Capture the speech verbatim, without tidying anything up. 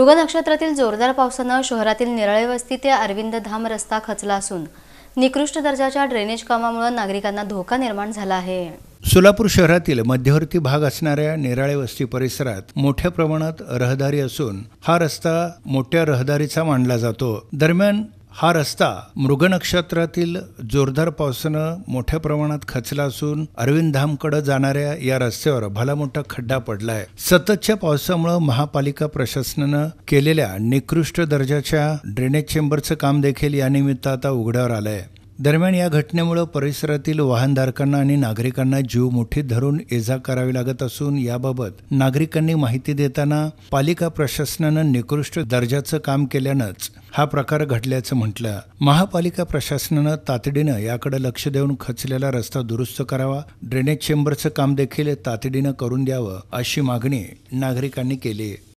मृग नक्षत्रातील जोरदार पावसाने शहरातील निराळे वस्ती ते अरविंद धाम रस्ता खचला असून निकृष्ट दर्जाच्या ड्रेनेज कामामुळे नागरिकांना धोका निर्माण झाला आहे। सोलापूर शहरातील मध्यवर्ती भाग असणाऱ्या निराळे वस्ती परिसरात मोठ्या प्रमाणात रहदारी असून हा रस्ता मोठ्या रहदारीचा मानला जातो। दरम्यान हा रस्ता मृग नक्षत्रातील जोरदार पावसानं मोठ्या प्रमाणात खचला असून अरविंद धामकडे जाणाऱ्या या रस्त्यावर भला मोठा खड्डा पडलाय। सततच्या पावसामुळे महापालिका प्रशासनानं केलेल्या निकृष्ट दर्जाच्या ड्रेनेज चेंबरचं काम देखील या निमित्त आता उघड्यावर आलंय। दरम्यान या घटनेमुळे परिसरातील वाहनधारकांना आणि नागरिकांना जीव मुठीत धरून ये-जा करावी लागत असून याबाबत नागरिकांनी माहिती देताना पालिका प्रशासनानं निकृष्ट दर्जाचं काम केल्यानंच हा प्रकार घडल्याचं म्हटलं। महापालिका प्रशासनानं तातडीनं याकडे लक्ष देऊन खचलेला रस्ता दुरुस्त करावा, ड्रेनेज चेंबरचं काम देखील तातडीनं करून द्यावं अशी मागणी नागरिकांनी केली।